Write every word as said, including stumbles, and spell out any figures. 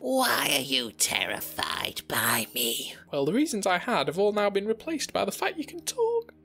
Why are you terrified by me? Well, the reasons I had have all now been replaced by the fact you can talk.